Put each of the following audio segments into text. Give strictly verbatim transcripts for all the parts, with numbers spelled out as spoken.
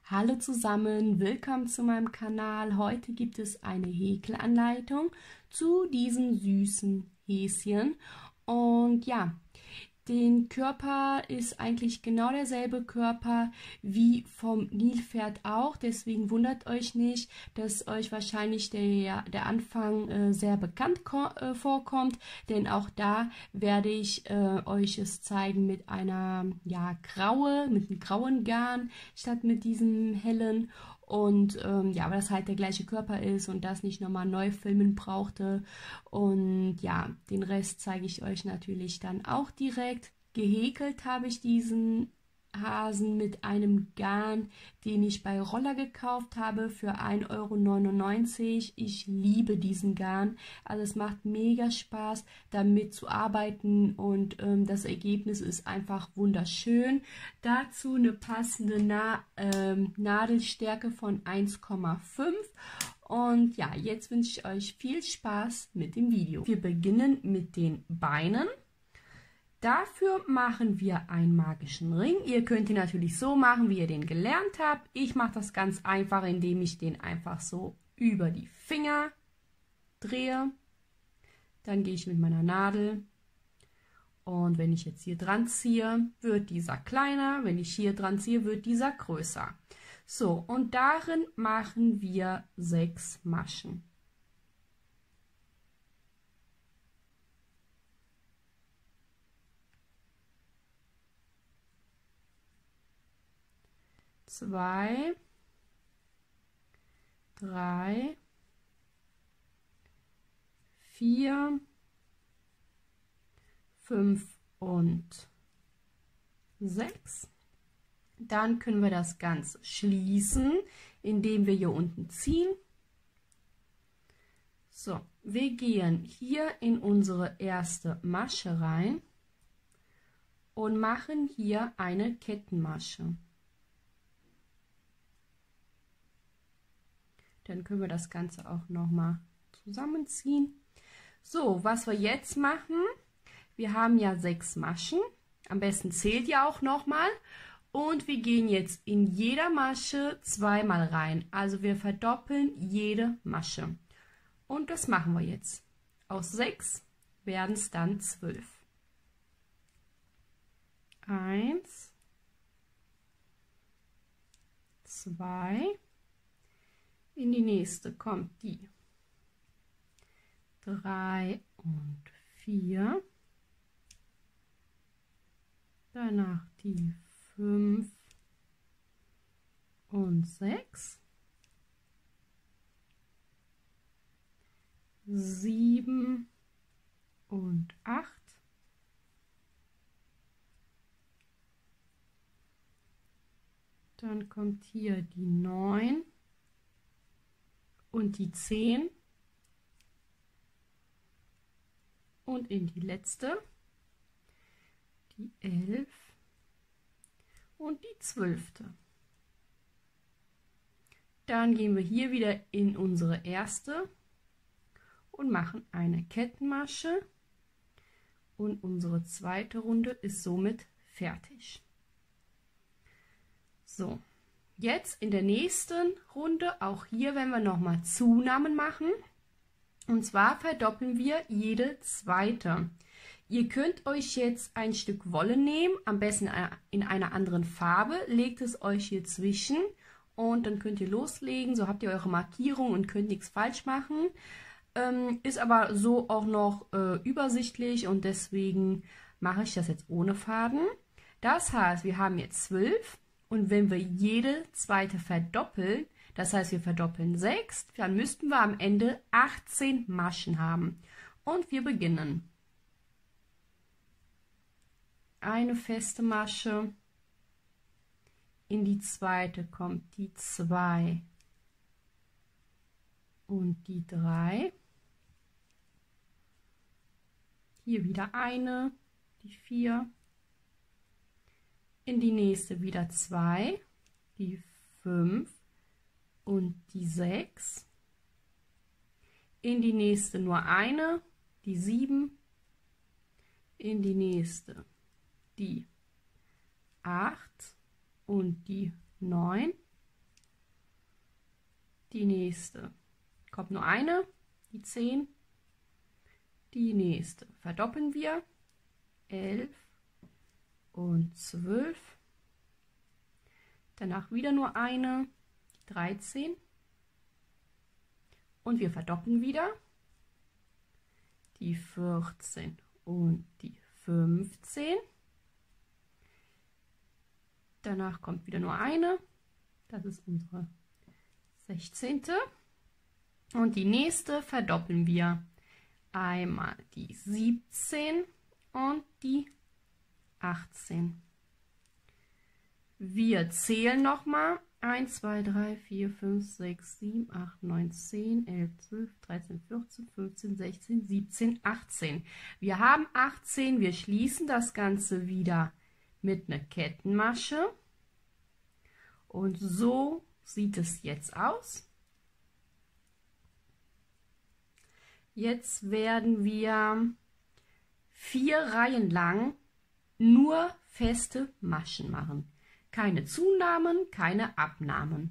Hallo zusammen, willkommen zu meinem Kanal. Heute gibt es eine Häkelanleitung zu diesem süßen Häschen. Und ja, den Körper ist eigentlich genau derselbe Körper wie vom Nilpferd auch. Deswegen wundert euch nicht, dass euch wahrscheinlich der, der Anfang äh, sehr bekannt äh, vorkommt. Denn auch da werde ich äh, euch es zeigen mit einer ja, graue, mit einem grauen Garn statt mit diesem hellen. Und ähm, ja, weil das halt der gleiche Körper ist und das nicht nochmal neu filmen brauchte. Und ja, den Rest zeige ich euch natürlich dann auch direkt. Gehäkelt habe ich diesen Hasen mit einem Garn, den ich bei Roller gekauft habe für ein Euro neunundneunzig. Ich liebe diesen Garn. Also es macht mega Spaß, damit zu arbeiten und ähm, das Ergebnis ist einfach wunderschön. Dazu eine passende Na ähm, Nadelstärke von eins Komma fünf. Und ja, jetzt wünsche ich euch viel Spaß mit dem Video. Wir beginnen mit den Beinen. Dafür machen wir einen magischen Ring. Ihr könnt ihn natürlich so machen, wie ihr den gelernt habt. Ich mache das ganz einfach, indem ich den einfach so über die Finger drehe. Dann gehe ich mit meiner Nadel und wenn ich jetzt hier dran ziehe, wird dieser kleiner. Wenn ich hier dran ziehe, wird dieser größer. So, und darin machen wir sechs Maschen. Zwei, drei, vier, fünf und sechs. Dann können wir das Ganze schließen, indem wir hier unten ziehen. So, wir gehen hier in unsere erste Masche rein und machen hier eine Kettenmasche. Dann können wir das Ganze auch noch mal zusammenziehen. So, was wir jetzt machen, wir haben ja sechs Maschen. Am besten zählt ihr auch noch mal. Und wir gehen jetzt in jeder Masche zweimal rein. Also wir verdoppeln jede Masche. Und das machen wir jetzt. Aus sechs werden es dann zwölf. Eins, zwei. In die nächste kommt die drei und vier, danach die fünf und sechs, sieben und acht, dann kommt hier die neun und die zehn und in die letzte die elf und die zwölfte. Dann gehen wir hier wieder in unsere erste und machen eine Kettenmasche und unsere zweite Runde ist somit fertig. So. Jetzt in der nächsten Runde, auch hier werden wir nochmal Zunahmen machen. Und zwar verdoppeln wir jede zweite. Ihr könnt euch jetzt ein Stück Wolle nehmen, am besten in einer anderen Farbe. Legt es euch hier zwischen und dann könnt ihr loslegen. So habt ihr eure Markierung und könnt nichts falsch machen. Ähm, ist aber so auch noch äh, übersichtlich und deswegen mache ich das jetzt ohne Faden. Das heißt, wir haben jetzt zwölf. Und wenn wir jede zweite verdoppeln, das heißt wir verdoppeln sechs, dann müssten wir am Ende achtzehn Maschen haben. Und wir beginnen. Eine feste Masche, in die zweite kommt die zwei und die drei. Hier wieder eine, die vier. In die nächste wieder zwei, die fünf und die sechs. In die nächste nur eine, die sieben. In die nächste die acht und die neun. die nächste, kommt nur eine, die zehn, die nächste verdoppeln wir, elf und zwölf, danach wieder nur eine, die dreizehn und wir verdoppeln wieder, die vierzehn und die fünfzehn, danach kommt wieder nur eine, das ist unsere sechzehnte und die nächste verdoppeln wir, einmal die siebzehn und die achtzehn. Wir zählen noch mal eins, zwei, drei, vier, fünf, sechs, sieben, acht, neun, zehn, elf, zwölf, dreizehn, vierzehn, fünfzehn, sechzehn, siebzehn, achtzehn. Wir haben achtzehn, wir schließen das Ganze wieder mit einer Kettenmasche und so sieht es jetzt aus. Jetzt werden wir vier Reihen lang nur feste Maschen machen. Keine Zunahmen, keine Abnahmen.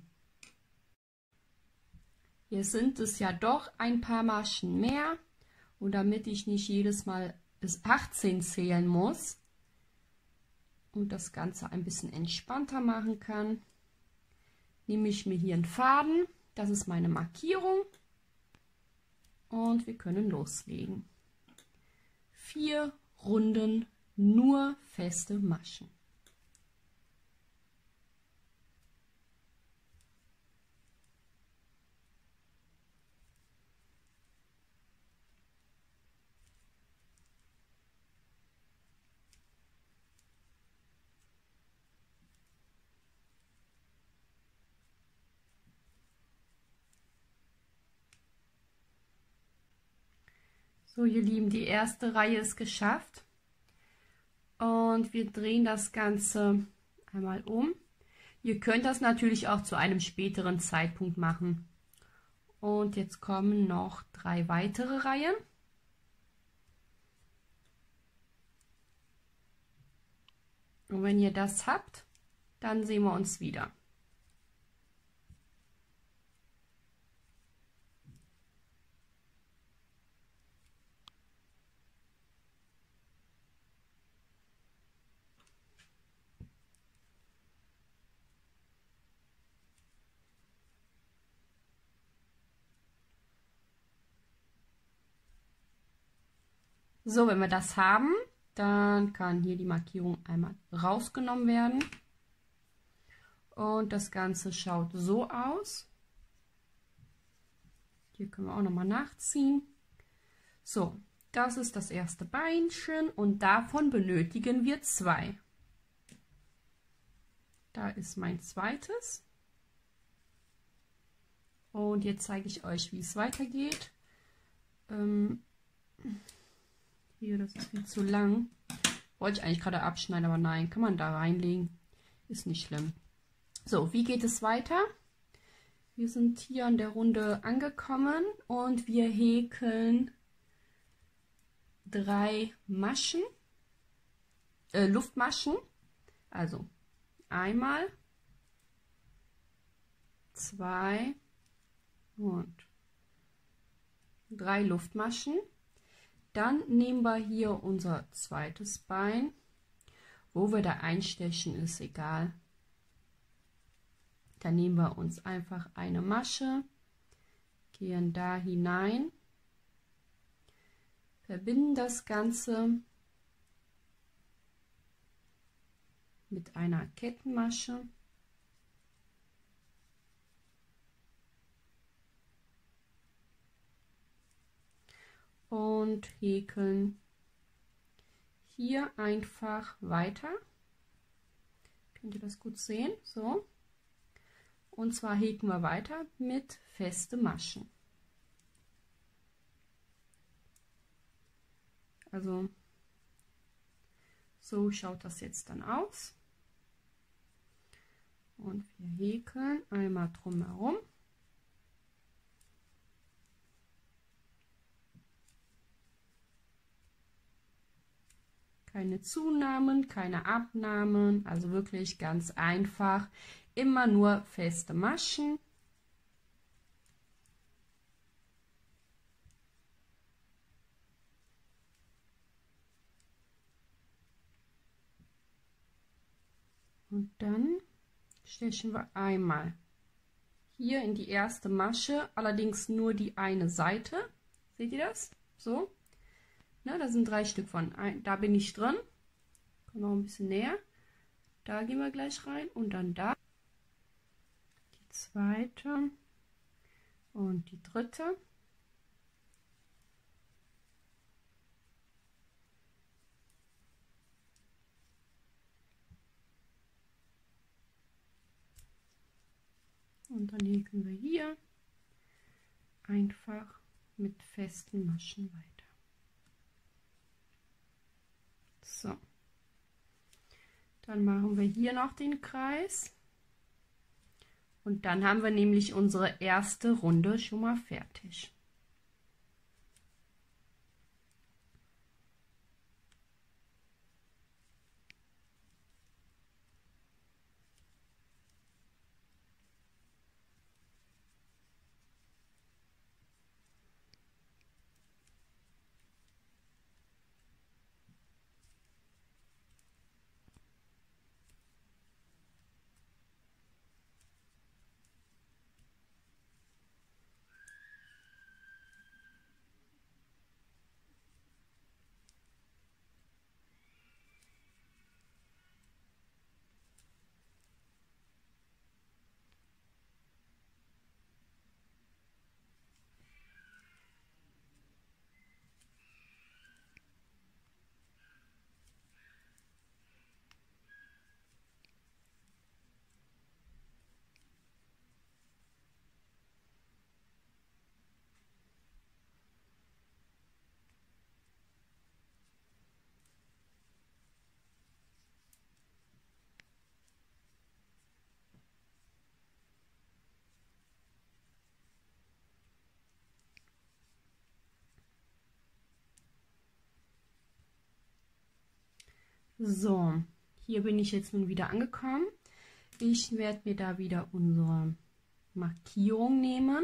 Jetzt sind es ja doch ein paar Maschen mehr und damit ich nicht jedes Mal bis achtzehn zählen muss und das Ganze ein bisschen entspannter machen kann, nehme ich mir hier einen Faden, das ist meine Markierung und wir können loslegen. Vier Runden nur feste Maschen. So, ihr Lieben, die erste Reihe ist geschafft und wir drehen das Ganze einmal um. Ihr könnt das natürlich auch zu einem späteren Zeitpunkt machen. Und jetzt kommen noch drei weitere Reihen. Und wenn ihr das habt, dann sehen wir uns wieder. So, wenn wir das haben, dann kann hier die Markierung einmal rausgenommen werden. Und das Ganze schaut so aus. Hier können wir auch noch mal nachziehen. So, das ist das erste Beinchen und davon benötigen wir zwei. Da ist mein zweites. Und jetzt zeige ich euch, wie es weitergeht. Ähm, Hier, das ist viel zu lang. Wollte ich eigentlich gerade abschneiden, aber nein, kann man da reinlegen. Ist nicht schlimm. So, wie geht es weiter? Wir sind hier an der Runde angekommen und wir häkeln drei Maschen, äh, Luftmaschen. Also einmal, zwei und drei Luftmaschen. Dann nehmen wir hier unser zweites Bein, wo wir da einstechen, ist egal. Dann nehmen wir uns einfach eine Masche, gehen da hinein, verbinden das Ganze mit einer Kettenmasche. Und häkeln hier einfach weiter. Könnt ihr das gut sehen? So. Und zwar häkeln wir weiter mit feste Maschen. Also so schaut das jetzt dann aus. Und wir häkeln einmal drumherum. Keine Zunahmen, keine Abnahmen, also wirklich ganz einfach. Immer nur feste Maschen. Und dann stechen wir einmal hier in die erste Masche, allerdings nur die eine Seite. Seht ihr das? So. Ne, da sind drei Stück von. Ein, da bin ich drin. Kommt noch ein bisschen näher. Da gehen wir gleich rein und dann da. Die zweite und die dritte. Und dann häkeln wir hier einfach mit festen Maschen weiter. So, dann machen wir hier noch den Kreis und dann haben wir nämlich unsere erste Runde schon mal fertig. So, hier bin ich jetzt nun wieder angekommen. Ich werde mir da wieder unsere Markierung nehmen.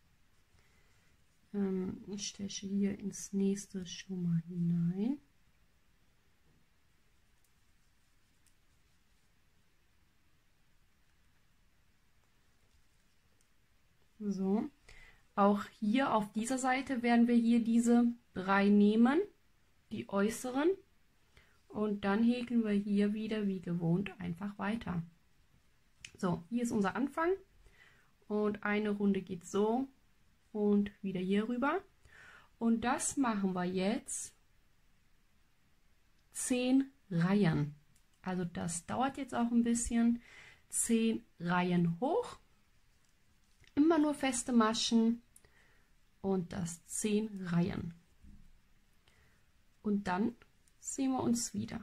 Ähm, ich steche hier ins nächste schon mal hinein. So, auch hier auf dieser Seite werden wir hier diese drei nehmen, die äußeren. Und dann häkeln wir hier wieder wie gewohnt einfach weiter. So, hier ist unser Anfang und eine Runde geht so und wieder hier rüber. Und das machen wir jetzt zehn Reihen. Also das dauert jetzt auch ein bisschen. zehn Reihen hoch, immer nur feste Maschen und das zehn Reihen. Und dann sehen wir uns wieder.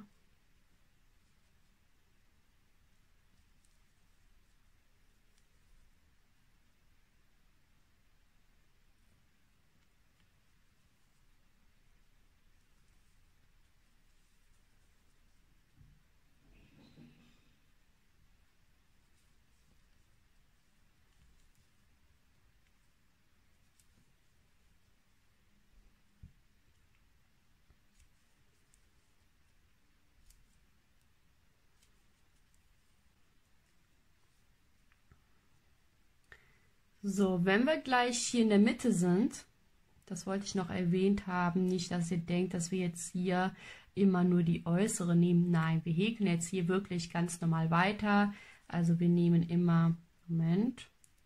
So, wenn wir gleich hier in der Mitte sind, das wollte ich noch erwähnt haben, nicht, dass ihr denkt, dass wir jetzt hier immer nur die äußere nehmen. Nein, wir häkeln jetzt hier wirklich ganz normal weiter. Also wir nehmen immer, Moment,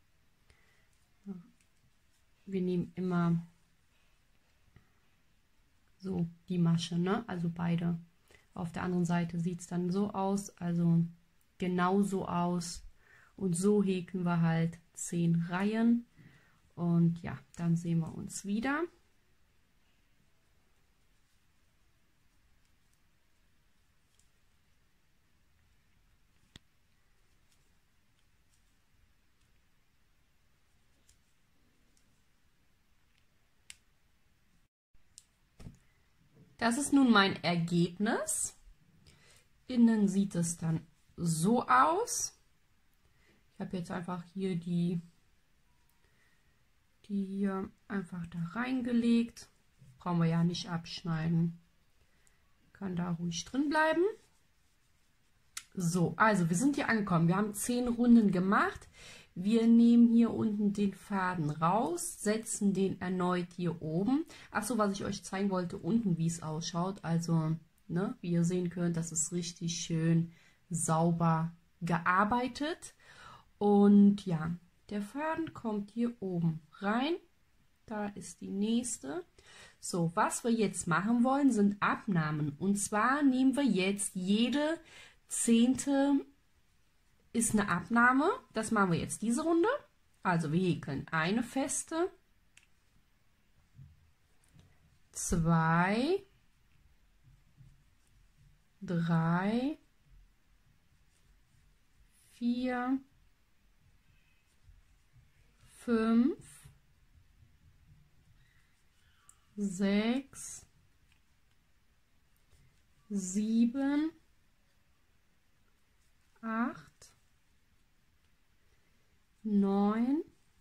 wir nehmen immer so die Masche, ne? Also beide. Auf der anderen Seite sieht es dann so aus, also genau so aus. Und so häkeln wir halt zehn Reihen. Und ja, dann sehen wir uns wieder. Das ist nun mein Ergebnis. Innen sieht es dann so aus. Ich habe jetzt einfach hier die, die hier einfach da reingelegt. Brauchen wir ja nicht abschneiden. Kann da ruhig drin bleiben. So, also wir sind hier angekommen. Wir haben zehn Runden gemacht. Wir nehmen hier unten den Faden raus, setzen den erneut hier oben. Achso, was ich euch zeigen wollte, unten, wie es ausschaut. Also, ne, wie ihr sehen könnt, das ist richtig schön sauber gearbeitet. Und ja, der Faden kommt hier oben rein. Da ist die nächste. So, was wir jetzt machen wollen, sind Abnahmen. Und zwar nehmen wir jetzt jede zehnte ist eine Abnahme. Das machen wir jetzt diese Runde. Also wir häkeln eine feste, zwei, drei, vier, fünf, sechs, sieben, acht, neun,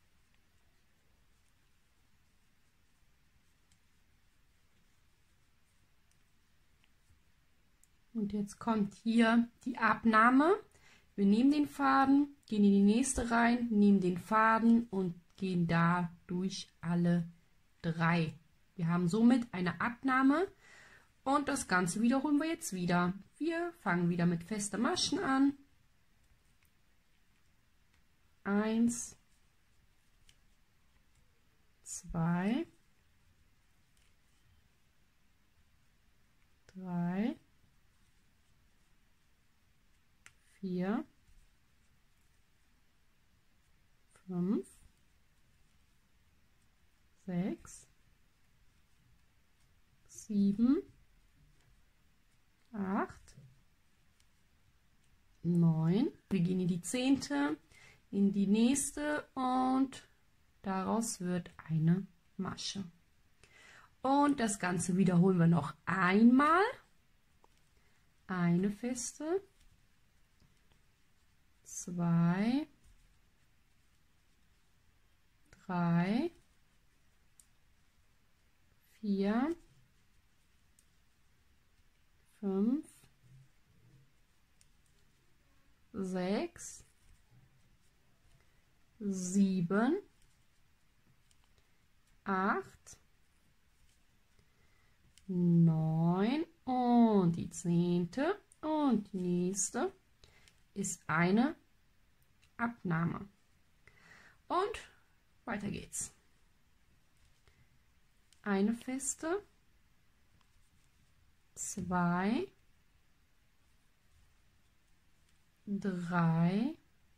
und jetzt kommt hier die Abnahme. Wir nehmen den Faden, gehen in die nächste rein, nehmen den Faden und gehen da durch alle drei. Wir haben somit eine Abnahme und das Ganze wiederholen wir jetzt wieder. Wir fangen wieder mit festen Maschen an. Eins, zwei, drei, vier, fünf, sechs, sieben, acht, neun. Wir gehen in die zehnte, in die nächste und daraus wird eine Masche. Und das Ganze wiederholen wir noch einmal. Eine feste, zwei, drei, vier, fünf, sechs, sieben, acht, neun und die zehnte und die nächste ist eine Abnahme. Und weiter geht's. Eine feste, zwei, drei,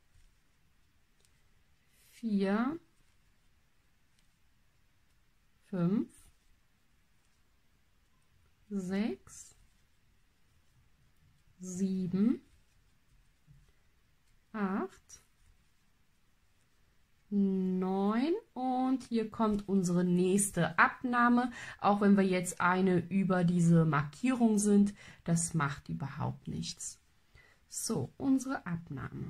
vier, fünf, sechs, sieben, acht, neun und hier kommt unsere nächste Abnahme. Auch wenn wir jetzt eine über diese Markierung sind, das macht überhaupt nichts. So, unsere Abnahme.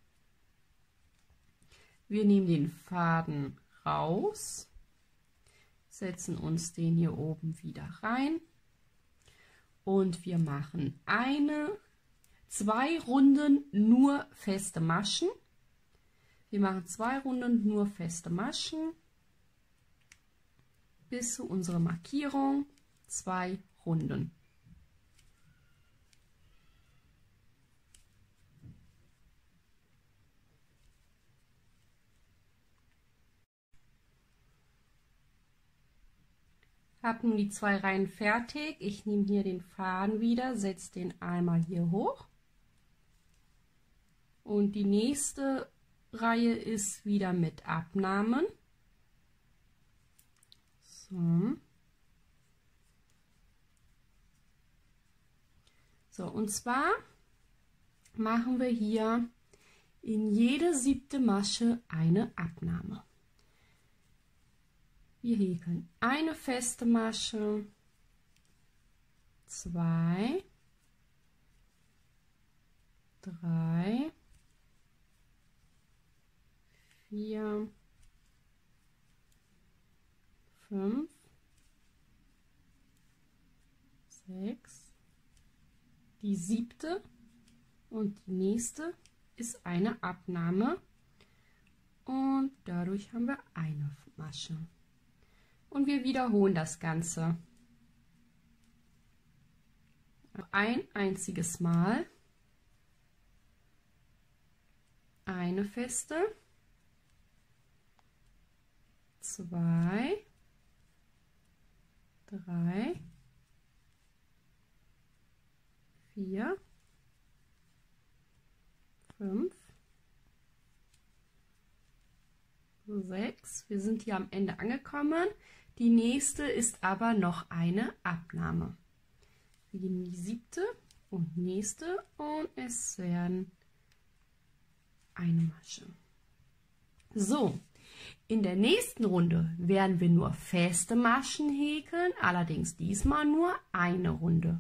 Wir nehmen den Faden raus, setzen uns den hier oben wieder rein und wir machen eine, zwei Runden nur feste Maschen. Wir machen zwei Runden nur feste Maschen bis zu unserer Markierung, zwei Runden. Habe nun die zwei Reihen fertig. Ich nehme hier den Faden wieder, setze den einmal hier hoch und die nächste Reihe ist wieder mit Abnahmen. So. So, und zwar machen wir hier in jede siebte Masche eine Abnahme. Wir häkeln eine feste Masche, zwei, drei, vier, fünf, sechs, die siebte Und die nächste ist eine Abnahme. Und dadurch haben wir eine Masche. Und wir wiederholen das Ganze. Ein einziges Mal. Eine feste. Zwei. Drei. Vier. Fünf. Sechs. Wir sind hier am Ende angekommen. Die nächste ist aber noch eine Abnahme. Wir gehen in die siebte und nächste und es werden eine Masche. So, in der nächsten Runde werden wir nur feste Maschen häkeln, allerdings diesmal nur eine Runde.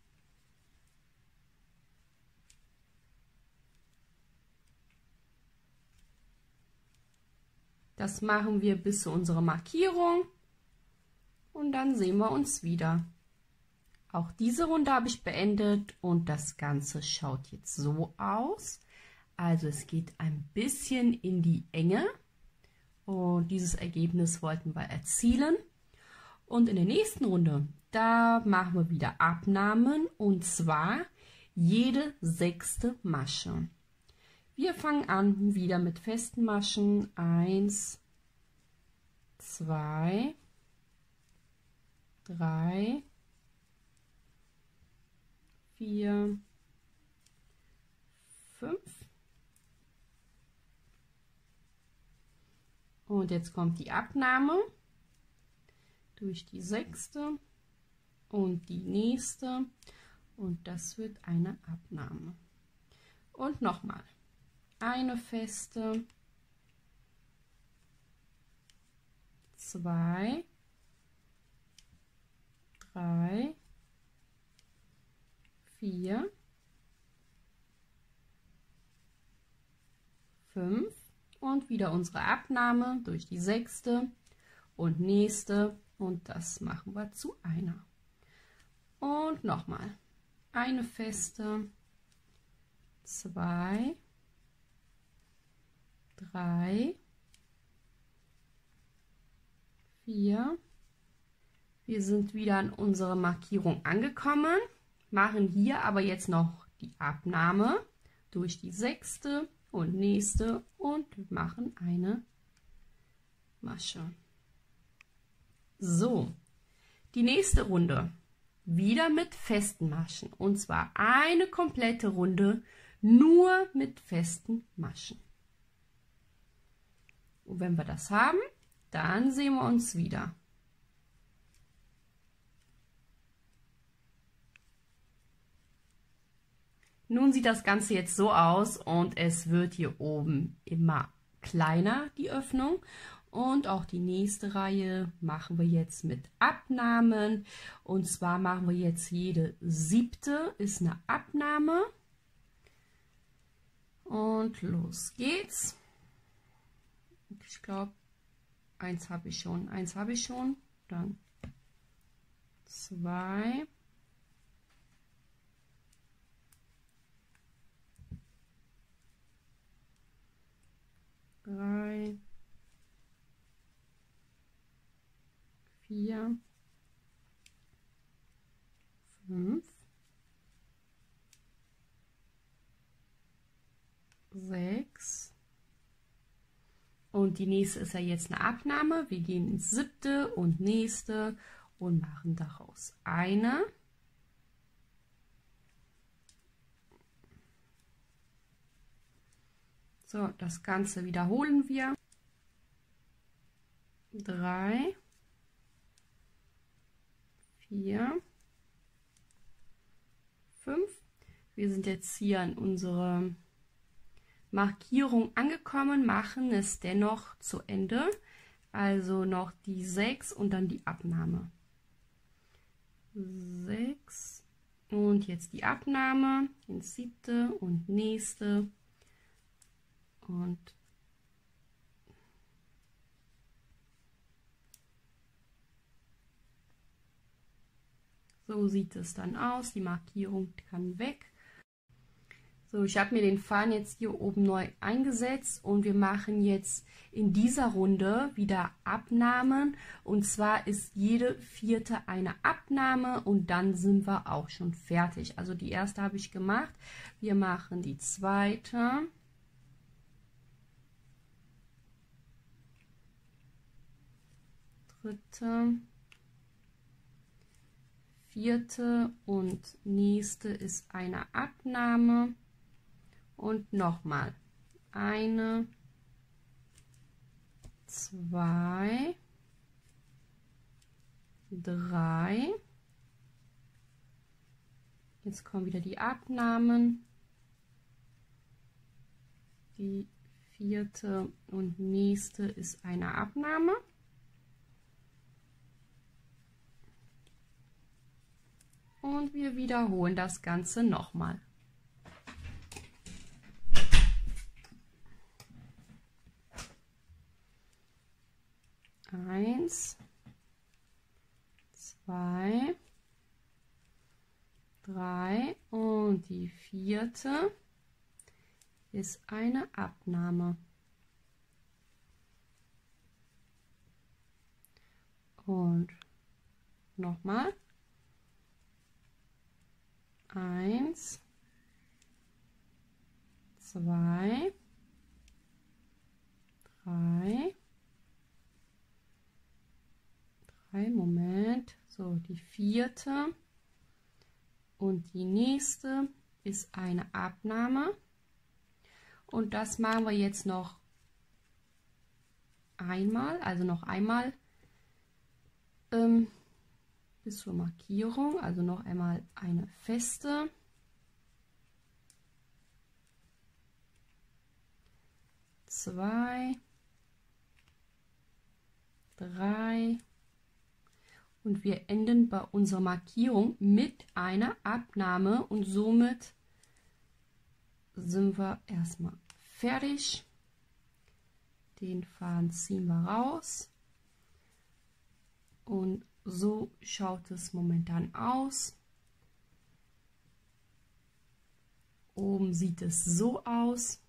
Das machen wir bis zu unserer Markierung und dann sehen wir uns wieder. Auch diese Runde habe ich beendet und das Ganze schaut jetzt so aus. Also es geht ein bisschen in die Enge und dieses Ergebnis wollten wir erzielen. Und in der nächsten Runde, da machen wir wieder Abnahmen und zwar jede sechste Masche. Wir fangen an wieder mit festen Maschen. Eins, zwei, drei, vier, fünf. Und jetzt kommt die Abnahme durch die sechste und die nächste und das wird eine Abnahme. Und nochmal eine feste, zwei, drei, vier, fünf und wieder unsere Abnahme durch die sechste und nächste und das machen wir zu einer. Und nochmal eine feste, zwei, drei, vier. Wir sind wieder an unserer Markierung angekommen, machen hier aber jetzt noch die Abnahme durch die sechste und nächste und machen eine Masche. So, die nächste Runde wieder mit festen Maschen und zwar eine komplette Runde nur mit festen Maschen. Und wenn wir das haben, dann sehen wir uns wieder. Nun sieht das Ganze jetzt so aus und es wird hier oben immer kleiner, die Öffnung. Und auch die nächste Reihe machen wir jetzt mit Abnahmen. Und zwar machen wir jetzt jede siebte ist eine Abnahme. Und los geht's. Ich glaube, eins habe ich schon. Eins habe ich schon. Dann zwei. Drei, vier, fünf, sechs und die nächste ist ja jetzt eine Abnahme. Wir gehen ins siebte und nächste und machen daraus eine. So, das Ganze wiederholen wir. Drei, vier, fünf. Wir sind jetzt hier an unserer Markierung angekommen, machen es dennoch zu Ende. Also noch die sechs und dann die Abnahme. sechs und jetzt die Abnahme ins siebte und nächste. Und so sieht es dann aus. Die Markierung kann weg. So, ich habe mir den Faden jetzt hier oben neu eingesetzt und wir machen jetzt in dieser Runde wieder Abnahmen. Und zwar ist jede vierte eine Abnahme und dann sind wir auch schon fertig. Also die erste habe ich gemacht. Wir machen die zweite. Dritte. Vierte und nächste ist eine Abnahme. Und nochmal eine, zwei, drei. Jetzt kommen wieder die Abnahmen. Die vierte und nächste ist eine Abnahme. Und wir wiederholen das Ganze nochmal. Eins, zwei, drei und die vierte ist eine Abnahme. Und nochmal. Eins, zwei, drei. Moment, so die vierte und die nächste ist eine Abnahme und das machen wir jetzt noch einmal, also noch einmal ähm, bis zur Markierung, also noch einmal eine feste, zwei, drei. Und wir enden bei unserer Markierung mit einer Abnahme und somit sind wir erstmal fertig. Den Faden ziehen wir raus und so schaut es momentan aus. Oben sieht es so aus.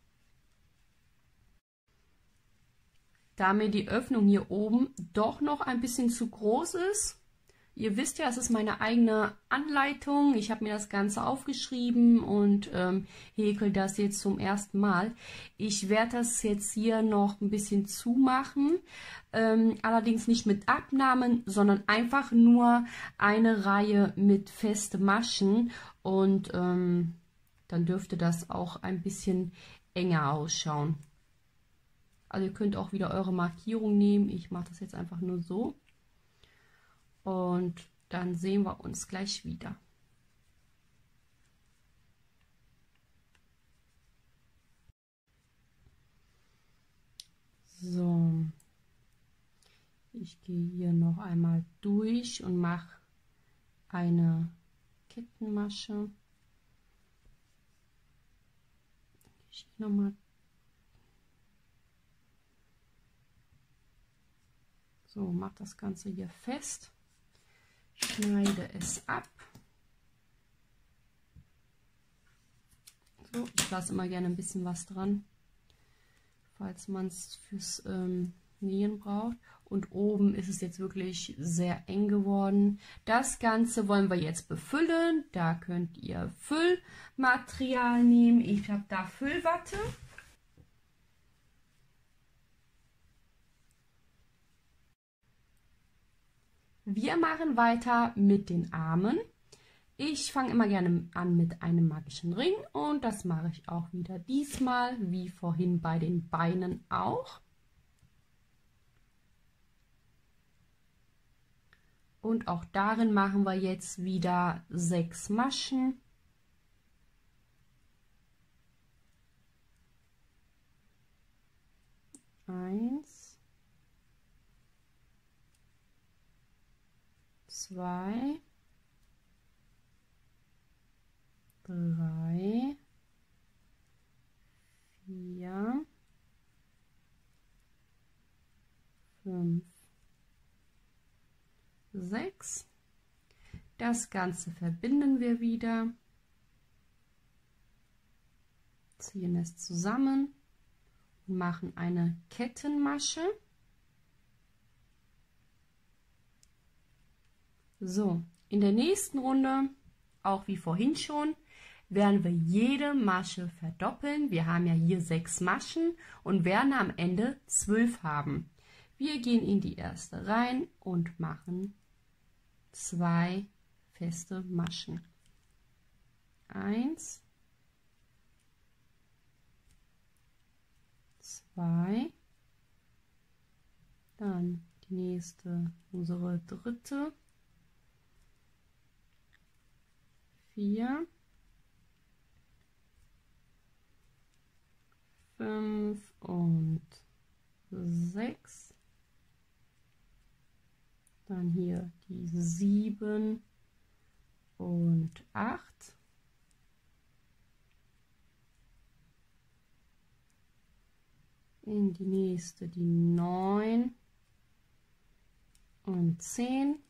Da mir die Öffnung hier oben doch noch ein bisschen zu groß ist, ihr wisst ja, es ist meine eigene Anleitung. Ich habe mir das Ganze aufgeschrieben und ähm, häkel das jetzt zum ersten Mal. Ich werde das jetzt hier noch ein bisschen zumachen. Ähm, allerdings nicht mit Abnahmen, sondern einfach nur eine Reihe mit festen Maschen. Und ähm, dann dürfte das auch ein bisschen enger ausschauen. Also ihr könnt auch wieder eure Markierung nehmen. Ich mache das jetzt einfach nur so. Und dann sehen wir uns gleich wieder. So, ich gehe hier noch einmal durch und mache eine Kettenmasche. Ich noch mal so, mache das Ganze hier fest. Schneide es ab. So, ich lasse immer gerne ein bisschen was dran, falls man es fürs ähm, Nähen braucht. Und oben ist es jetzt wirklich sehr eng geworden. Das Ganze wollen wir jetzt befüllen. Da könnt ihr Füllmaterial nehmen. Ich habe da Füllwatte. Wir machen weiter mit den Armen. Ich fange immer gerne an mit einem magischen Ring und das mache ich auch wieder diesmal, wie vorhin bei den Beinen auch. Und auch darin machen wir jetzt wieder sechs Maschen. Eins. Zwei, drei, vier, fünf, sechs. Das Ganze verbinden wir wieder. ziehen es zusammen und machen eine Kettenmasche. So, in der nächsten Runde, auch wie vorhin schon, werden wir jede Masche verdoppeln. Wir haben ja hier sechs Maschen und werden am Ende zwölf haben. Wir gehen in die erste rein und machen zwei feste Maschen. Eins, zwei, dann die nächste, unsere dritte, vier, fünf und sechs, dann hier die sieben und acht, in die nächste die neun und zehn,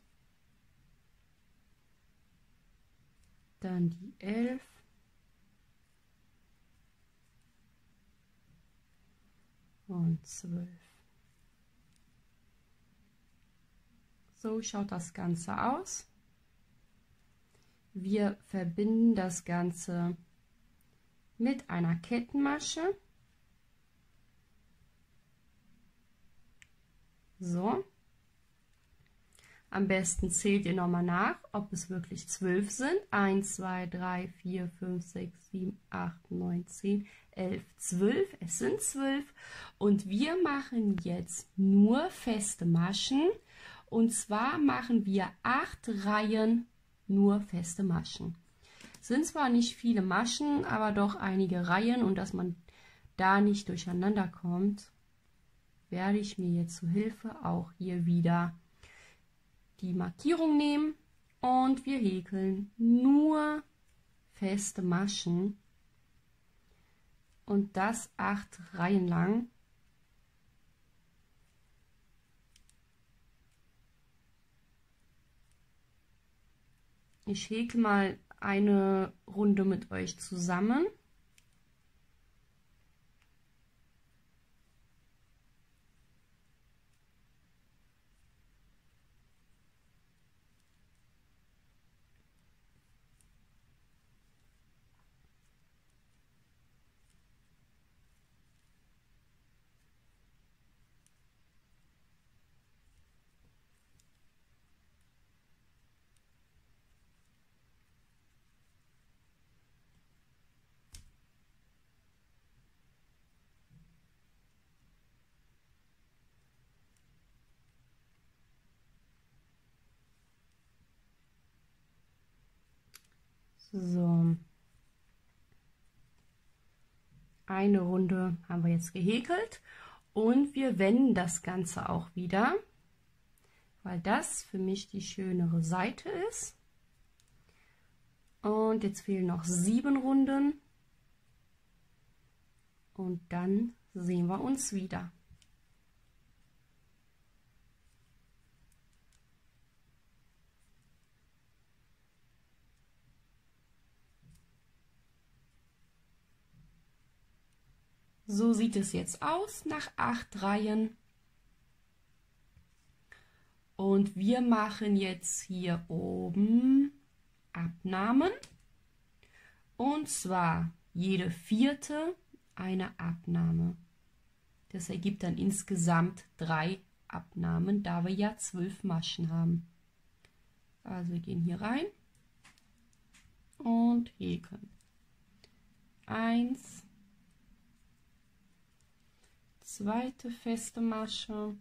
dann die elf und zwölf. So schaut das Ganze aus. Wir verbinden das Ganze mit einer Kettenmasche. So. Am besten zählt ihr nochmal nach, ob es wirklich zwölf sind. eins, zwei, drei, vier, fünf, sechs, sieben, acht, neun, zehn, elf, zwölf. Es sind zwölf. Und wir machen jetzt nur feste Maschen. Und zwar machen wir acht Reihen nur feste Maschen. Es sind zwar nicht viele Maschen, aber doch einige Reihen. Und dass man da nicht durcheinander kommt, werde ich mir jetzt zu Hilfe auch hier wieder die Markierung nehmen und wir häkeln nur feste Maschen und das acht Reihen lang. Ich häkle mal eine Runde mit euch zusammen. So, eine Runde haben wir jetzt gehäkelt und wir wenden das Ganze auch wieder, weil das für mich die schönere Seite ist. Und jetzt fehlen noch sieben Runden und dann sehen wir uns wieder. So sieht es jetzt aus nach acht Reihen. Und wir machen jetzt hier oben Abnahmen. Und zwar jede vierte eine Abnahme. Das ergibt dann insgesamt drei Abnahmen, da wir ja zwölf Maschen haben. Also wir gehen hier rein und häkeln. Eins. Zweite feste Masche,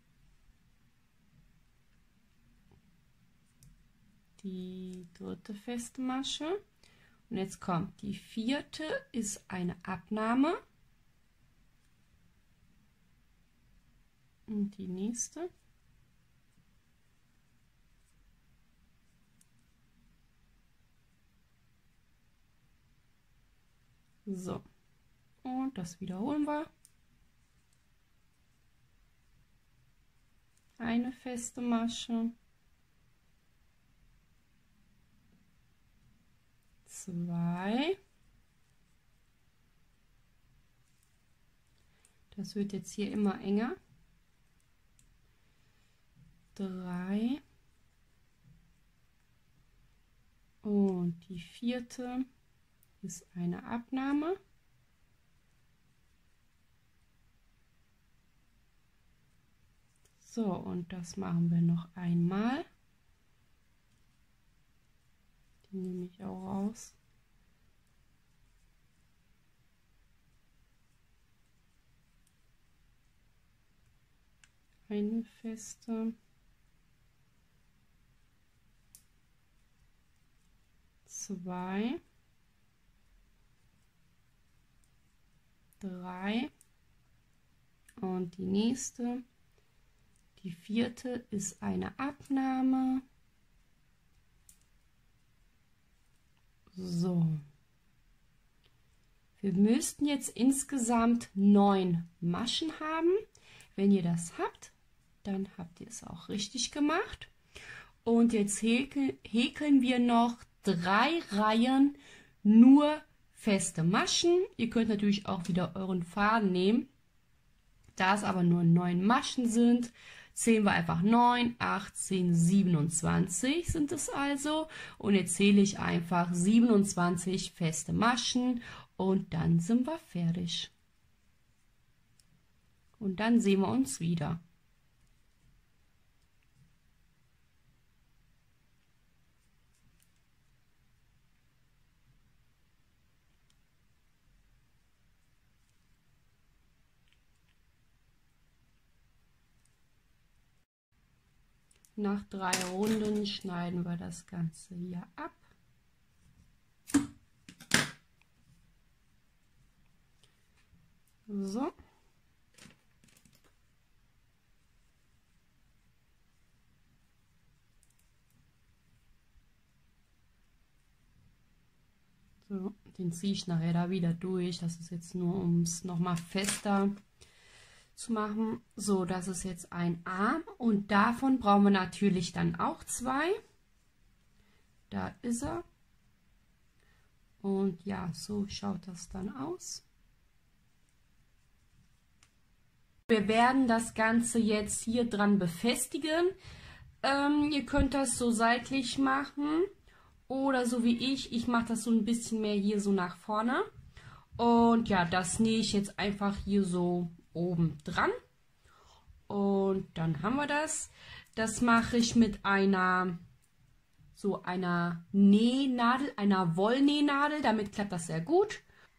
die dritte feste Masche und jetzt kommt die vierte, ist eine Abnahme und die nächste. So, und das wiederholen wir. Eine feste Masche, zwei, Das wird jetzt hier immer enger. Drei. Und die vierte ist eine Abnahme. So, und das machen wir noch einmal. Die nehme ich auch raus. Eine feste. Zwei. Drei. Und die nächste. Die vierte ist eine Abnahme. So. Wir müssten jetzt insgesamt neun Maschen haben. Wenn ihr das habt, dann habt ihr es auch richtig gemacht. Und jetzt häkeln, häkeln wir noch drei Reihen nur feste Maschen. Ihr könnt natürlich auch wieder euren Faden nehmen. Da es aber nur neun Maschen sind, zählen wir einfach neun, achtzehn, siebenundzwanzig sind es also. Und jetzt zähle ich einfach siebenundzwanzig feste Maschen und dann sind wir fertig. Und dann sehen wir uns wieder. Nach drei Runden schneiden wir das Ganze hier ab. So. So, den ziehe ich nachher da wieder durch. Das ist jetzt nur, um es nochmal fester zu machen. So, das ist jetzt ein Arm und davon brauchen wir natürlich dann auch zwei. Da ist er. Und ja, so schaut das dann aus. Wir werden das Ganze jetzt hier dran befestigen. Ähm, ihr könnt das so seitlich machen oder so wie ich. Ich mache das so ein bisschen mehr hier so nach vorne. Und ja, das nähe ich jetzt einfach hier so oben dran. Und dann haben wir das. Das mache ich mit einer so einer Nähnadel, einer Wollnähnadel. Damit klappt das sehr gut.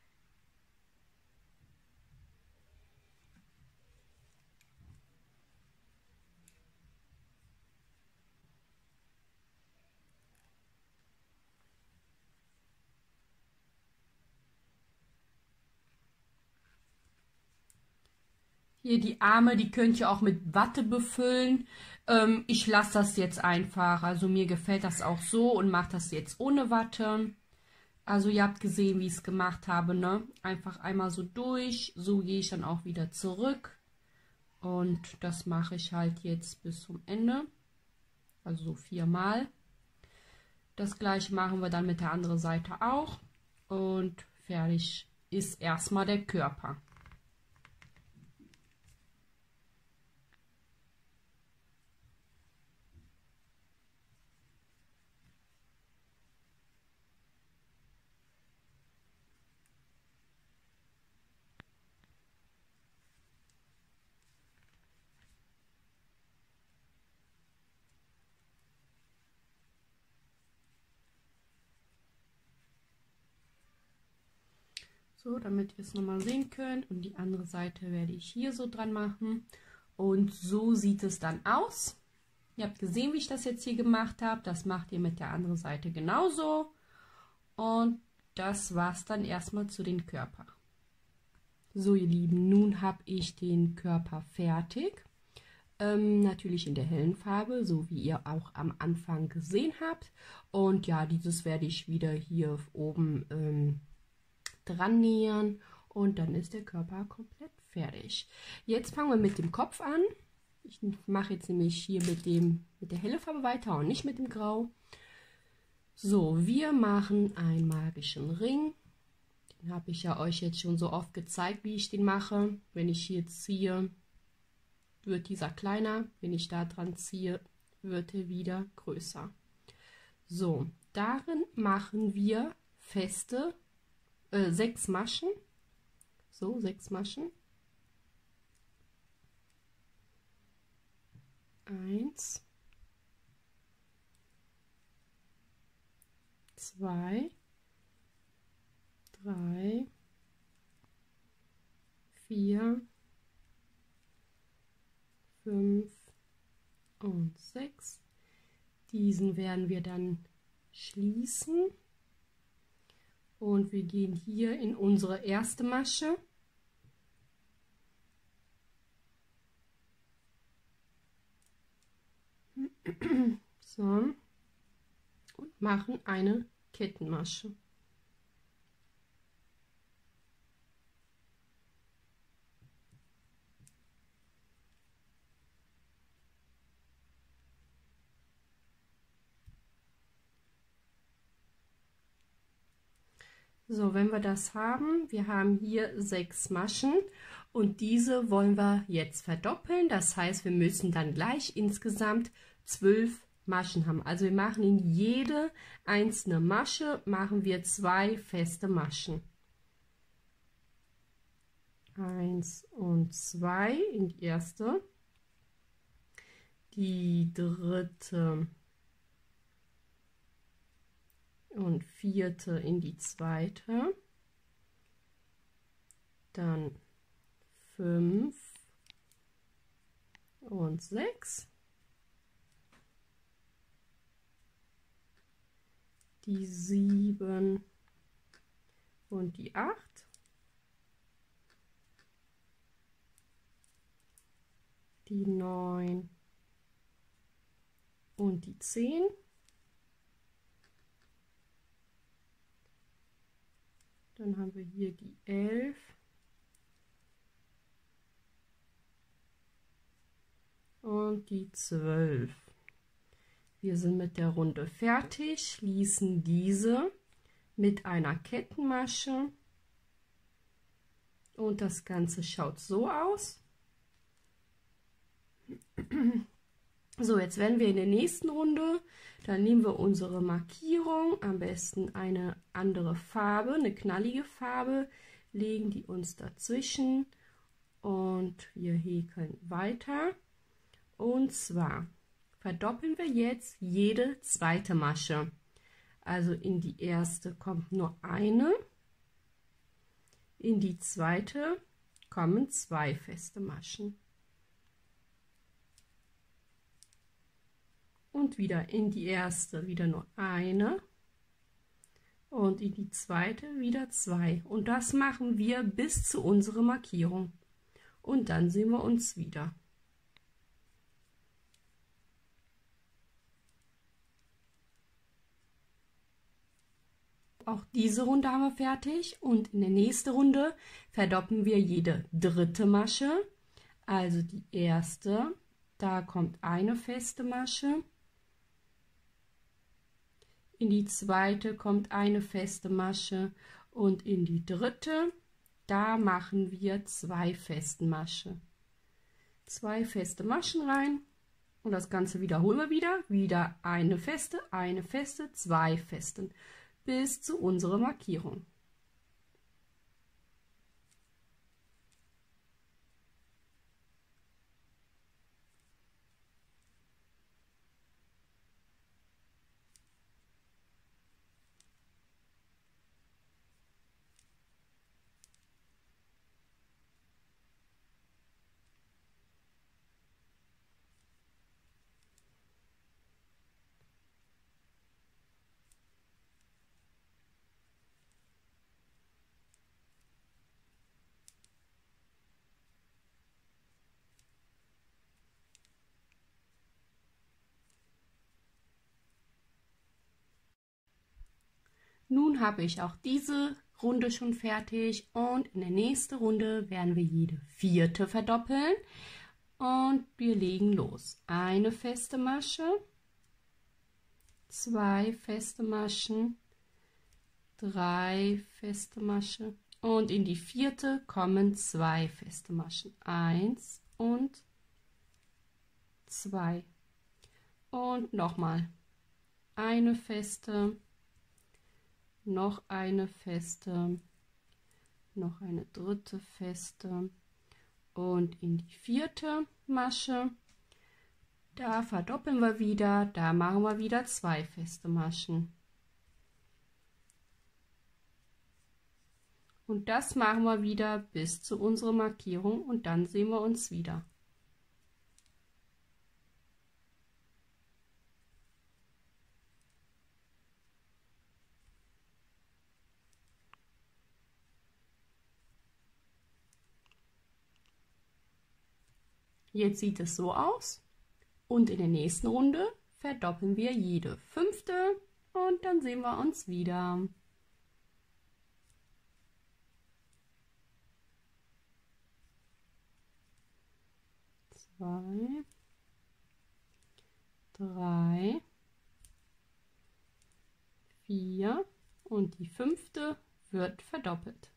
Hier die Arme, die könnt ihr auch mit Watte befüllen. Ähm, ich lasse das jetzt einfach. Also mir gefällt das auch so und mache das jetzt ohne Watte. Also ihr habt gesehen, wie ich es gemacht habe, ne? Einfach einmal so durch. So gehe ich dann auch wieder zurück. Und das mache ich halt jetzt bis zum Ende. Also so viermal. Das gleiche machen wir dann mit der anderen Seite auch. Und fertig ist erstmal der Körper. So, damit ihr es nochmal sehen könnt. Und die andere Seite werde ich hier so dran machen. Und so sieht es dann aus. Ihr habt gesehen, wie ich das jetzt hier gemacht habe. Das macht ihr mit der anderen Seite genauso. Und das war es dann erstmal zu den Körper. So, ihr Lieben, nun habe ich den Körper fertig. Ähm, natürlich in der hellen Farbe, so wie ihr auch am Anfang gesehen habt. Und ja, dieses werde ich wieder hier oben ähm, dran nähern und dann ist der Körper komplett fertig. Jetzt fangen wir mit dem Kopf an. Ich mache jetzt nämlich hier mit dem mit der hellen Farbe weiter und nicht mit dem Grau. So, wir machen einen magischen Ring. Den habe ich ja euch jetzt schon so oft gezeigt, wie ich den mache. Wenn ich hier ziehe, wird dieser kleiner. Wenn ich da dran ziehe, wird er wieder größer. So, darin machen wir feste äh, sechs Maschen. So, sechs Maschen. Eins, zwei, drei, vier, fünf und sechs. Diesen werden wir dann schließen und wir gehen hier in unsere erste Masche. So, und machen eine Kettenmasche. So, wenn wir das haben, wir haben hier sechs Maschen und diese wollen wir jetzt verdoppeln. Das heißt, wir müssen dann gleich insgesamt zwölf Maschen haben. Also wir machen in jede einzelne Masche machen wir zwei feste Maschen. Eins und zwei in die erste, die dritte und vierte in die zweite, dann fünf und sechs, die sieben und die acht, die neun und die zehn, dann haben wir hier die elf und die zwölf. Wir sind mit der Runde fertig, schließen diese mit einer Kettenmasche und das Ganze schaut so aus. So, jetzt werden wir in der nächsten Runde, dann nehmen wir unsere Markierung, am besten eine andere Farbe, eine knallige Farbe, legen die uns dazwischen und wir häkeln weiter. Und zwar verdoppeln wir jetzt jede zweite Masche. Also in die erste kommt nur eine, in die zweite kommen zwei feste Maschen. Und wieder in die erste wieder nur eine und in die zweite wieder zwei. Und das machen wir bis zu unserer Markierung. Und dann sehen wir uns wieder. Auch diese Runde haben wir fertig und in der nächsten Runde verdoppeln wir jede dritte Masche. Also die erste, da kommt eine feste Masche. In die zweite kommt eine feste Masche und in die dritte, da machen wir zwei feste Maschen. Zwei feste Maschen rein und das Ganze wiederholen wir wieder. Wieder eine feste, eine feste, zwei festen bis zu unserer Markierung. Nun habe ich auch diese Runde schon fertig und in der nächsten Runde werden wir jede vierte verdoppeln und wir legen los. Eine feste Masche, zwei feste Maschen, drei feste Masche und in die vierte kommen zwei feste Maschen. Eins und zwei. Und nochmal eine feste, noch eine feste, noch eine dritte feste und in die vierte Masche. Da verdoppeln wir wieder, da machen wir wieder zwei feste Maschen. Und das machen wir wieder bis zu unserer Markierung und dann sehen wir uns wieder. Jetzt sieht es so aus und in der nächsten Runde verdoppeln wir jede fünfte und dann sehen wir uns wieder. Zwei, drei, vier und die fünfte wird verdoppelt.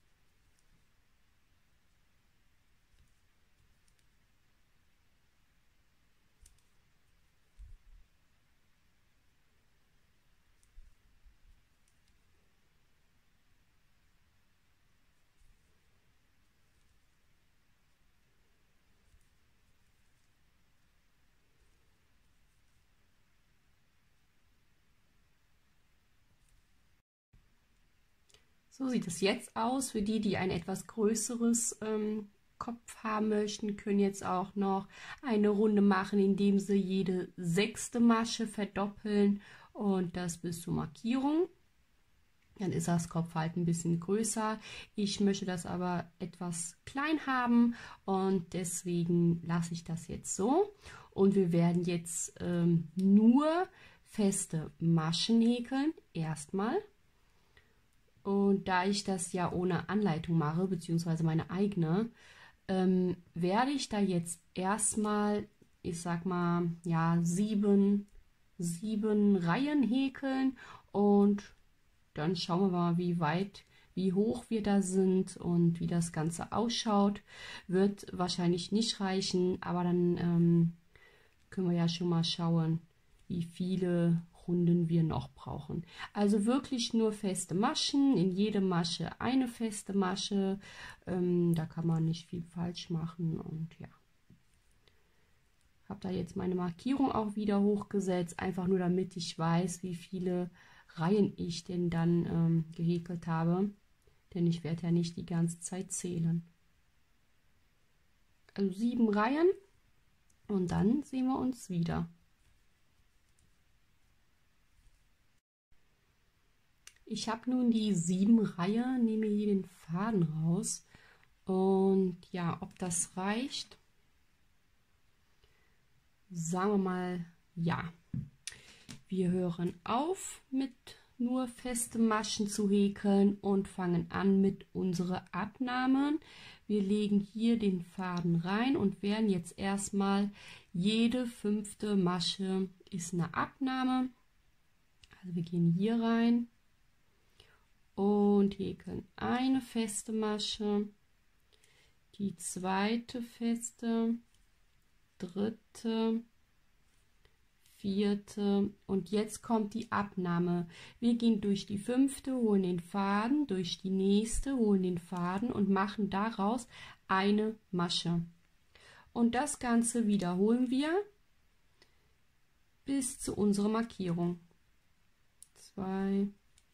So sieht es jetzt aus. Für die, die ein etwas größeres ähm, Kopf haben möchten, können jetzt auch noch eine Runde machen, indem sie jede sechste Masche verdoppeln und das bis zur Markierung. Dann ist das Kopf halt ein bisschen größer. Ich möchte das aber etwas klein haben und deswegen lasse ich das jetzt so. Und wir werden jetzt ähm, nur feste Maschen häkeln, erstmal. Und da ich das ja ohne Anleitung mache, beziehungsweise meine eigene, ähm, werde ich da jetzt erstmal, ich sag mal, ja, sieben, sieben Reihen häkeln und dann schauen wir mal, wie weit, wie hoch wir da sind und wie das Ganze ausschaut. Wird wahrscheinlich nicht reichen, aber dann ähm, können wir ja schon mal schauen, wie viele Runden wir noch brauchen. Also wirklich nur feste Maschen, in jede Masche eine feste Masche, ähm, da kann man nicht viel falsch machen und ja. Habe da jetzt meine Markierung auch wieder hochgesetzt, einfach nur damit ich weiß, wie viele Reihen ich denn dann ähm, gehäkelt habe, denn ich werde ja nicht die ganze Zeit zählen. Also sieben Reihen und dann sehen wir uns wieder. Ich habe nun die sieben Reihe, nehme hier den Faden raus und ja, ob das reicht, sagen wir mal ja. Wir hören auf mit nur feste Maschen zu häkeln und fangen an mit unseren Abnahmen. Wir legen hier den Faden rein und werden jetzt erstmal jede fünfte Masche ist eine Abnahme. Also wir gehen hier rein und häkeln eine feste Masche, die zweite feste, dritte, vierte und jetzt kommt die Abnahme. Wir gehen durch die fünfte, holen den Faden, durch die nächste, holen den Faden und machen daraus eine Masche. Und das Ganze wiederholen wir bis zu unserer Markierung. Zwei,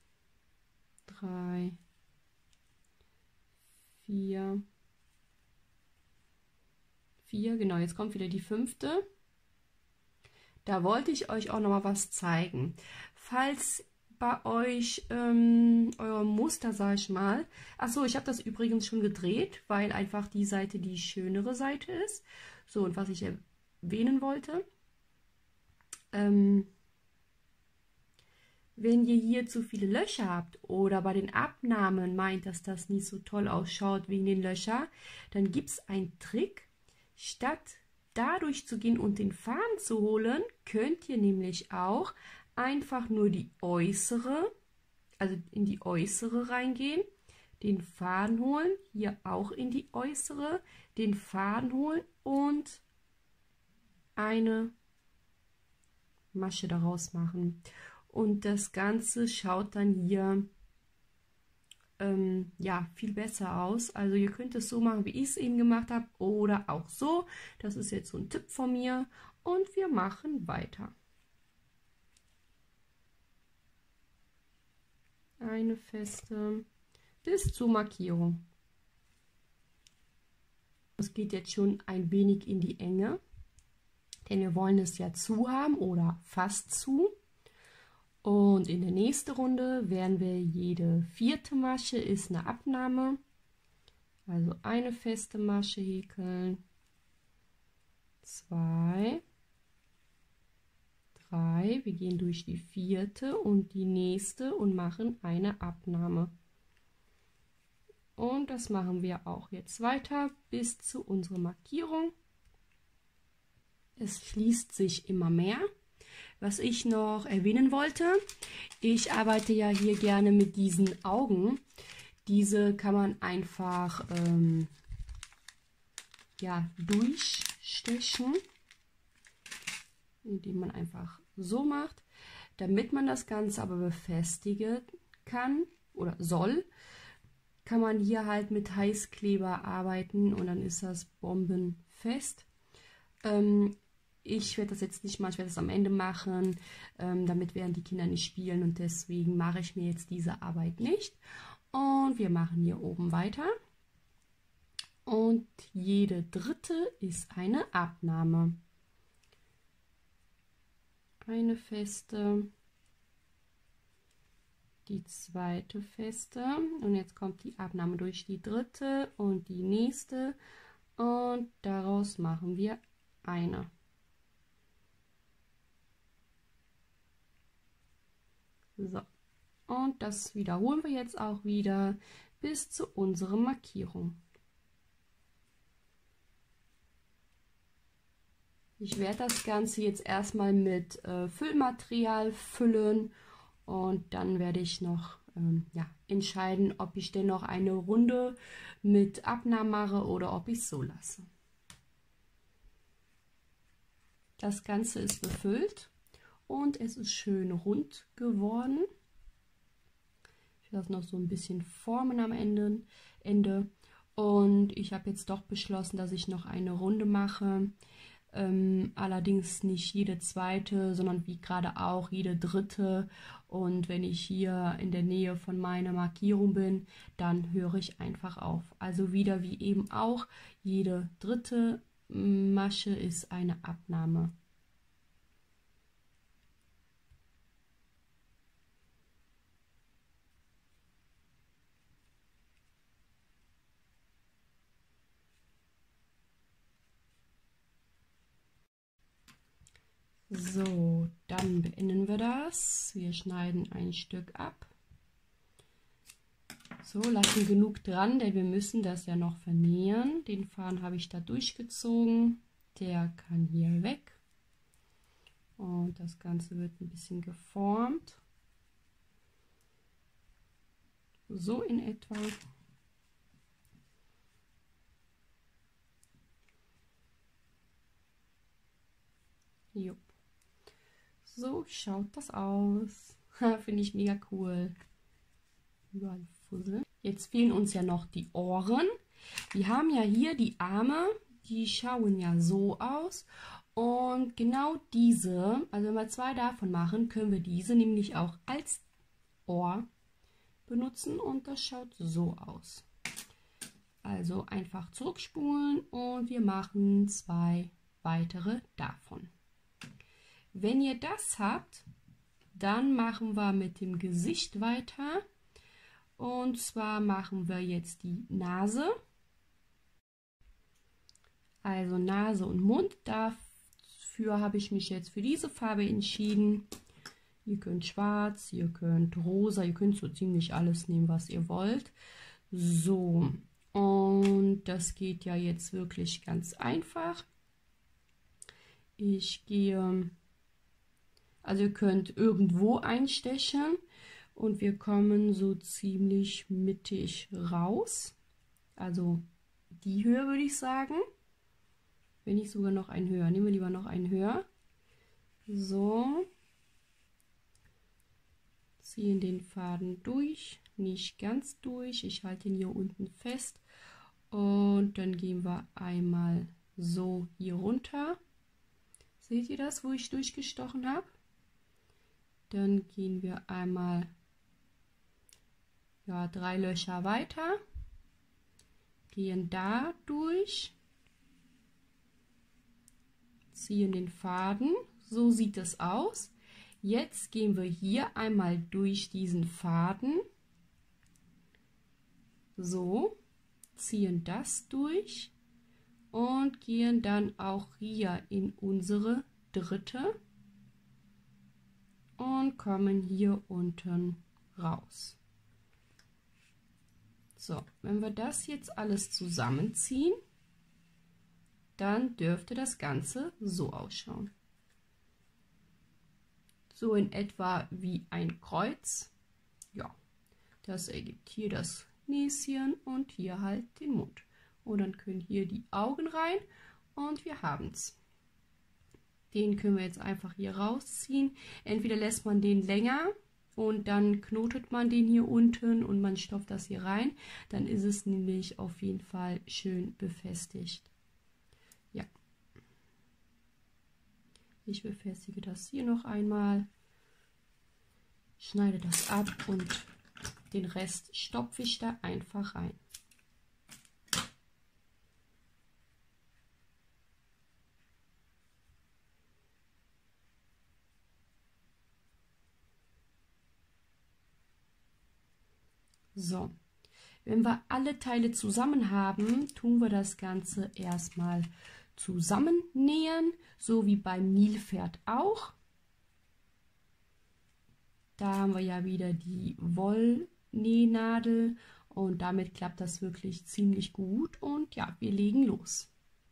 drei, vier, vier, genau, jetzt kommt wieder die fünfte. Da wollte ich euch auch noch mal was zeigen. Falls bei euch ähm, euer Muster, sag ich mal, achso, ich habe das übrigens schon gedreht, weil einfach die Seite die schönere Seite ist. So, und was ich erwähnen wollte, ähm, wenn ihr hier zu viele Löcher habt oder bei den Abnahmen meint, dass das nicht so toll ausschaut wegen den Löchern, dann gibt es einen Trick. Statt dadurch zu gehen und den Faden zu holen, könnt ihr nämlich auch einfach nur die äußere also in die äußere reingehen, den Faden holen, hier auch in die äußere, den Faden holen und eine Masche daraus machen. Und das Ganze schaut dann hier ähm, ja, viel besser aus. Also ihr könnt es so machen, wie ich es eben gemacht habe, oder auch so. Das ist jetzt so ein Tipp von mir. Und wir machen weiter. Eine feste bis zur Markierung. Es geht jetzt schon ein wenig in die Enge, denn wir wollen es ja zu haben oder fast zu. Und in der nächsten Runde werden wir jede vierte Masche ist eine Abnahme. Also eine feste Masche häkeln, zwei, drei, wir gehen durch die vierte und die nächste und machen eine Abnahme. Und das machen wir auch jetzt weiter bis zu unserer Markierung. Es schließt sich immer mehr. Was ich noch erwähnen wollte, ich arbeite ja hier gerne mit diesen Augen. Diese kann man einfach ähm, ja, durchstechen, indem man einfach so macht, damit man das Ganze aber befestigen kann oder soll, kann man hier halt mit Heißkleber arbeiten und dann ist das bombenfest. Ähm, Ich werde das jetzt nicht machen, ich werde das am Ende machen, ähm, damit werden die Kinder nicht spielen und deswegen mache ich mir jetzt diese Arbeit nicht. Und wir machen hier oben weiter. Und jede dritte ist eine Abnahme. Eine feste, die zweite feste und jetzt kommt die Abnahme durch die dritte und die nächste und daraus machen wir eine. So, und das wiederholen wir jetzt auch wieder bis zu unserer Markierung. Ich werde das Ganze jetzt erstmal mit äh, Füllmaterial füllen und dann werde ich noch ähm, ja, entscheiden, ob ich denn noch eine Runde mit Abnahmen mache oder ob ich es so lasse. Das Ganze ist befüllt. Und es ist schön rund geworden. Ich lasse noch so ein bisschen formen am Ende. Ende. Und ich habe jetzt doch beschlossen, dass ich noch eine Runde mache. Ähm, allerdings nicht jede zweite, sondern wie gerade auch jede dritte. Und wenn ich hier in der Nähe von meiner Markierung bin, dann höre ich einfach auf. Also wieder wie eben auch, jede dritte Masche ist eine Abnahme. So, dann beenden wir das. Wir schneiden ein Stück ab. So, lassen genug dran, denn wir müssen das ja noch vernähen. Den Faden habe ich da durchgezogen. Der kann hier weg. Und das Ganze wird ein bisschen geformt. So in etwa. Jupp. So schaut das aus. Finde ich mega cool. Überall Fussel. Jetzt fehlen uns ja noch die Ohren. Wir haben ja hier die Arme, die schauen ja so aus. Und genau diese, also wenn wir zwei davon machen, können wir diese nämlich auch als Ohr benutzen und das schaut so aus. Also einfach zurückspulen und wir machen zwei weitere davon. Wenn ihr das habt, dann machen wir mit dem Gesicht weiter. Und zwar machen wir jetzt die Nase. Also Nase und Mund. Dafür habe ich mich jetzt für diese Farbe entschieden. Ihr könnt schwarz, ihr könnt rosa, ihr könnt so ziemlich alles nehmen, was ihr wollt. So, und das geht ja jetzt wirklich ganz einfach. Ich gehe... Also ihr könnt irgendwo einstechen und wir kommen so ziemlich mittig raus. Also die Höhe würde ich sagen. Wenn nicht sogar noch ein höher. Nehmen wir lieber noch einen höher. So. Ziehen den Faden durch. Nicht ganz durch. Ich halte ihn hier unten fest. Und dann gehen wir einmal so hier runter. Seht ihr das, wo ich durchgestochen habe? Dann gehen wir einmal ja, drei Löcher weiter. Gehen da durch. Ziehen den Faden. So sieht es aus. Jetzt gehen wir hier einmal durch diesen Faden. So. Ziehen das durch. Und gehen dann auch hier in unsere dritte. Und kommen hier unten raus. So, wenn wir das jetzt alles zusammenziehen, dann dürfte das Ganze so ausschauen. So in etwa wie ein Kreuz. Ja, das ergibt hier das Näschen und hier halt den Mund. Und dann können hier die Augen rein und wir haben es. Den können wir jetzt einfach hier rausziehen. Entweder lässt man den länger und dann knotet man den hier unten und man stopft das hier rein. Dann ist es nämlich auf jeden Fall schön befestigt. Ja. Ich befestige das hier noch einmal. Schneide das ab und den Rest stopfe ich da einfach rein. So, wenn wir alle Teile zusammen haben, tun wir das Ganze erstmal zusammennähen, so wie beim Nilpferd auch. Da haben wir ja wieder die Wollnähnadel und damit klappt das wirklich ziemlich gut und ja, wir legen los.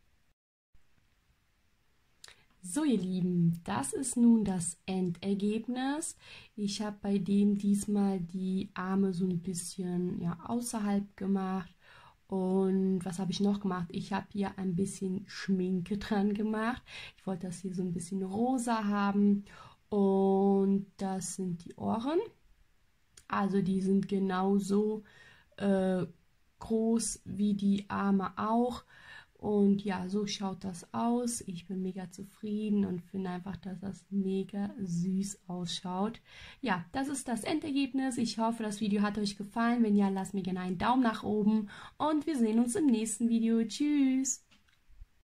So ihr Lieben, das ist nun das Endergebnis. Ich habe bei dem diesmal die Arme so ein bisschen ja, außerhalb gemacht. Und was habe ich noch gemacht? Ich habe hier ein bisschen Schminke dran gemacht. Ich wollte das hier so ein bisschen rosa haben. Und das sind die Ohren. Also die sind genauso äh, groß wie die Arme auch. Und ja, so schaut das aus. Ich bin mega zufrieden und finde einfach, dass das mega süß ausschaut. Ja, das ist das Endergebnis. Ich hoffe, das Video hat euch gefallen. Wenn ja, lasst mir gerne einen Daumen nach oben und wir sehen uns im nächsten Video. Tschüss!